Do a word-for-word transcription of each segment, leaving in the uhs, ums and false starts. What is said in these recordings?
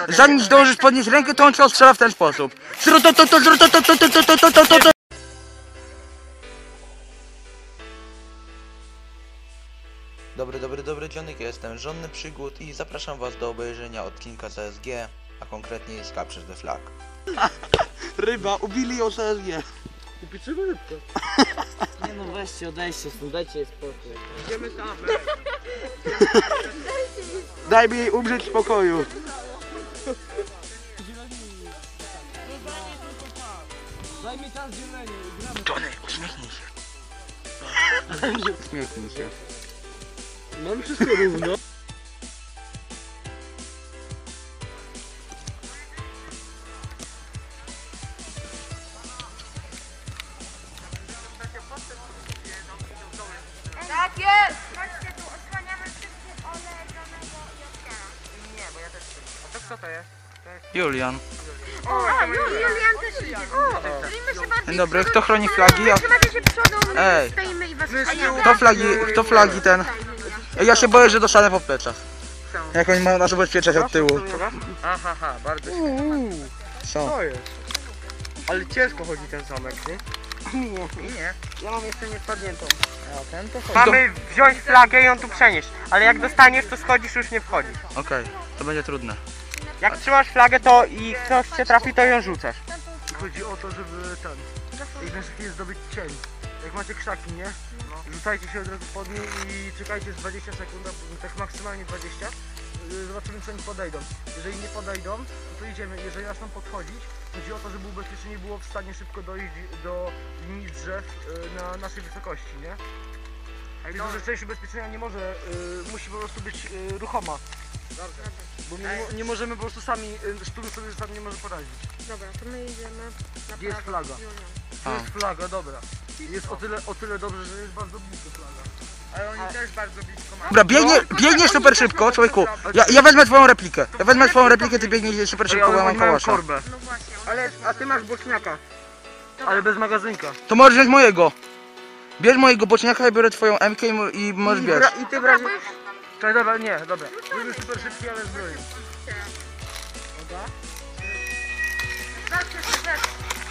zanim zdążysz podnieść rękę, to on cię ostrzela w ten sposób. Dobry, dobry, dobry dzionek, ja jestem Żonny Przygód i zapraszam was do obejrzenia odcinka C S G, a konkretnie z Capture the Flag. Ryba, ubili ją C S G. Kupiczymy rybkę. Nie no weźcie, odejście stąd, dajcie jej spokój. Idziemy tam. Daj mi umrzeć w spokoju. Daj mi czas zieleni, gramy. Johnny, uśmiechnij się. Uśmiechnij się. Mam wszystko równo. Tak jest! Chodźcie tu, osłaniamy wszystkich Oleganego i Oskara. Nie, bo ja też chcę. A to kto to jest? Julian. O, a, Julian też idzie. Stoimy się bardziej Dzień dobry, przodem. kto chroni flagi? Ja... Trzymacie się przodu, Ej. stoimy i was My osłaniamy. Kto flagi, kto flagi ten? Ja się boję, że dostanę po pleczach. Jak oni mają nas ubezpieczać od tyłu. Aha, aha, bardzo się. Co? To jest. Ale ciężko chodzi ten zamek, nie? Nie. Nie. Ja mam jeszcze niespadniętą. A ten to chodzi. Mamy wziąć flagę i ją tu przenieść, ale jak dostaniesz, to schodzisz, już nie wchodzisz. Okej, to będzie trudne. Jak trzymasz flagę, to i ktoś cię trafi, to ją rzucasz. Chodzi o to, żeby ten, jak najszybciej zdobyć cień. Jak macie krzaki, nie? Rzucajcie się od razu pod nie i czekajcie z dwadzieścia sekund, tak maksymalnie dwadzieścia. Zobaczymy, czy oni podejdą. Jeżeli nie podejdą, to idziemy. Jeżeli zaczną podchodzić, chodzi o to, żeby ubezpieczenie było w stanie szybko dojść do linii drzew na naszej wysokości, nie? Tylko, że część ubezpieczenia nie może, y, musi po prostu być y, ruchoma. Dobrze. Bo my nie, nie możemy po prostu sami, y, sztumy sobie sami nie może poradzić. Dobra, to my idziemy na Gdzie jest prawo. flaga? Julian. To jest flaga, dobra. Jest o tyle, o tyle dobrze, że jest bardzo blisko flaga. Ale oni też bardzo blisko mają. Dobra, biegnie, biegniesz super szybko, człowieku. Ja, ja wezmę twoją replikę. Ja wezmę twoją replikę, ty biegniesz super szybko, bo ja mam kałasza. korbę. No właśnie. Ale, a ty masz boczniaka. Ale bez magazynka. To możesz wziąć mojego. Bierz mojego boczniaka, ja biorę twoją M K i, i możesz I, bierz. bra- I ty w razie... Czekaj, dobra, nie, dobra. Były super szybki, ale zbroję. Dobra. Zawsze się też.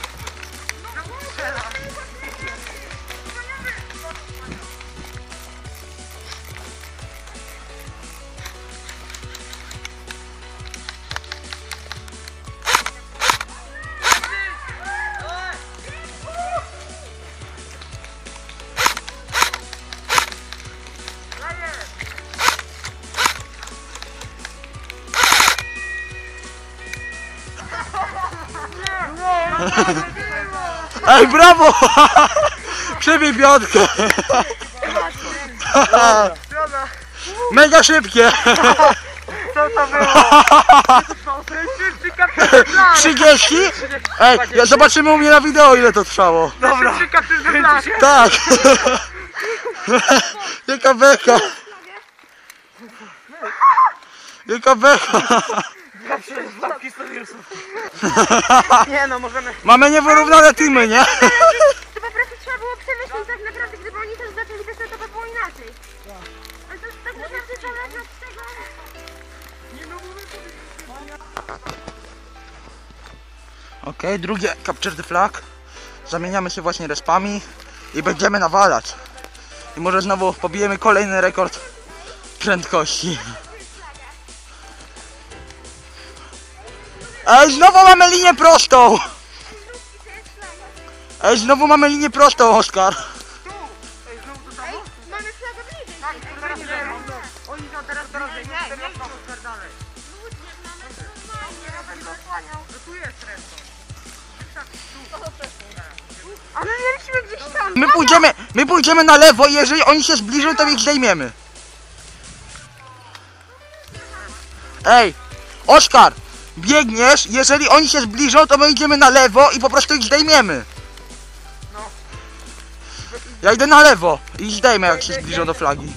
Ej, brawo! Przybij piątkę. Mega szybkie. Co to było? trzydzieści? Ej, ja zobaczymy u mnie na wideo, ile to trwało. Dobra. Tak. Jaka beka. Jaka beka. Nie no, możemy... Mamy niewyrównane teamy, nie? To po prostu trzeba było przemyśleć tak naprawdę, gdyby oni też zaczęli bez tego, to by było inaczej. Ale to tak naprawdę zależy od tego... Okej, drugie Capture the Flag. Zamieniamy się właśnie respami i będziemy nawalać. I może znowu pobijemy kolejny rekord prędkości. Ej, znowu mamy linię prostą! Ej, znowu mamy linię prostą, Oskar. Ej, mamy flagę bliżej. Oni są teraz teraz teraz dalej. Ludzie, mamy normalnie, Robert go osłaniał. Tu jest reszta. A my mieliśmy gdzieś tam. My pójdziemy, my pójdziemy na lewo i jeżeli oni się zbliżą, to ich zdejmiemy. Ej, Oskar, biegniesz, jeżeli oni się zbliżą, to my idziemy na lewo i po prostu ich zdejmiemy. Ja idę na lewo i zdejmę, jak się zbliżą do flagi.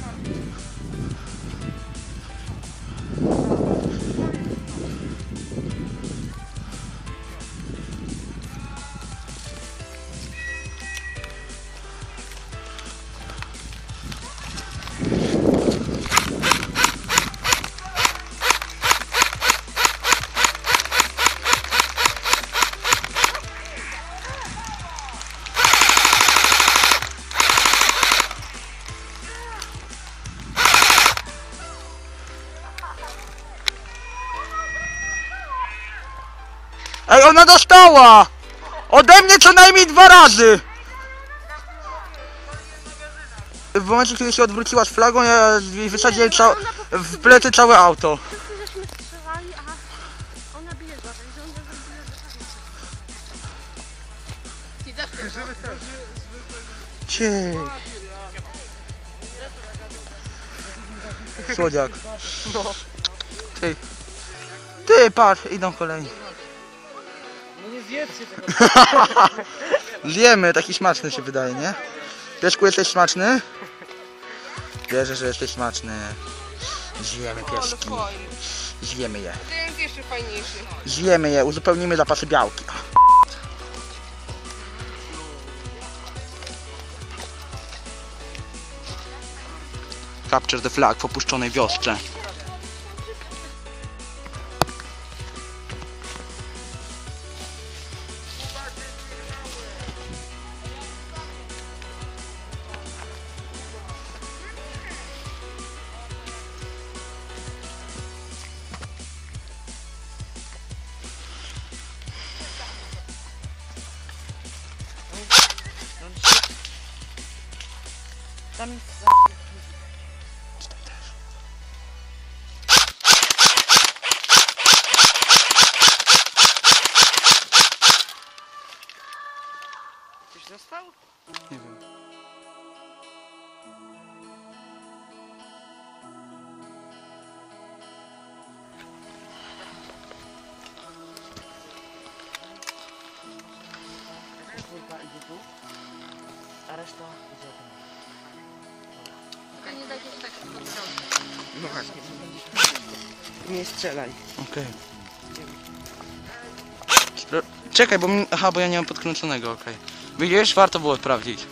Ej, ona dostała! Ode mnie co najmniej dwa razy! W momencie, kiedy się odwróciła z flagą, ja wysadziłem cał... w plecy całe auto. Wszyscy żeśmy strzelali, a ona biegła, także ona zrobiła Ciii. Słodziak. Ty. Ty, patrz, idą kolejni. No nie zjedzcie tego. Zjemy, taki smaczny się wydaje, nie? Pieszku, jesteś smaczny? Wierzę, że jesteś smaczny. Zjemy pieski. Zjemy je. Ten jeszcze fajniejszy. Zjemy je, uzupełnimy zapasy białki. Capture the flag w opuszczonej wiosce. Tam jest... Ktoś został? Nie wiem. Czwórka idzie tu, a reszta idzie tam. A nie tak jest tak szybko. No właśnie. Nie strzelaj. Okej. Okay. Czekaj, bo mi... Aha, bo ja nie mam podkręconego, okej. Okay. Widzisz? Warto było sprawdzić.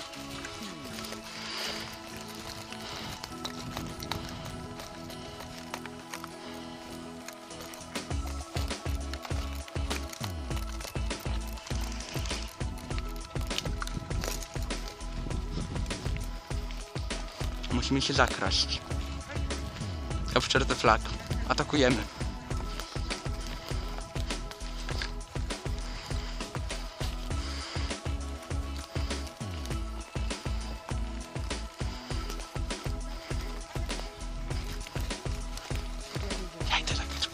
Musimy się zakraść. Capture the flag. Atakujemy. Ja idę zagrać.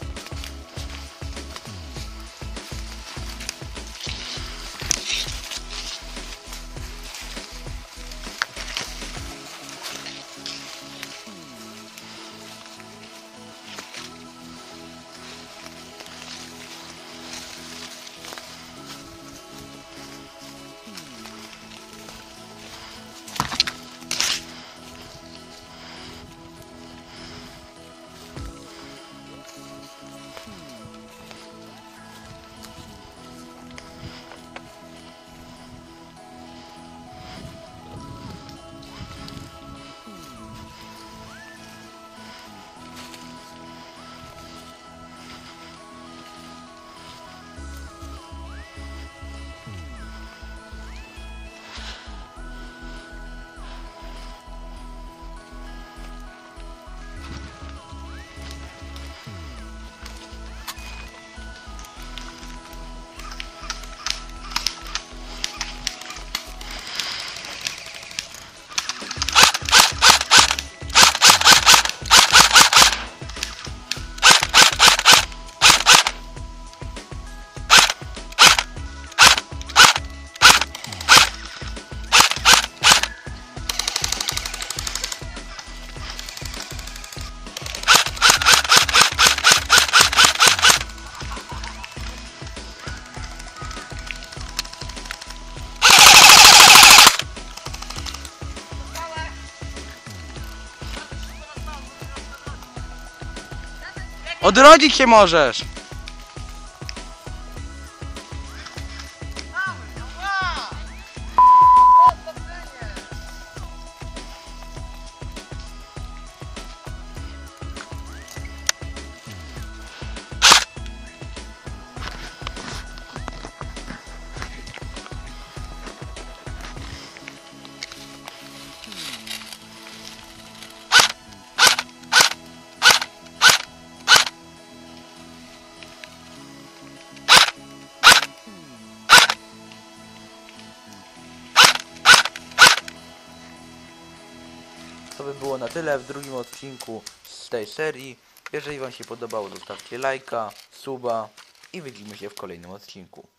Odrodzić się możesz! to by było na tyle w drugim odcinku z tej serii. Jeżeli wam się podobało, zostawcie lajka, suba i widzimy się w kolejnym odcinku.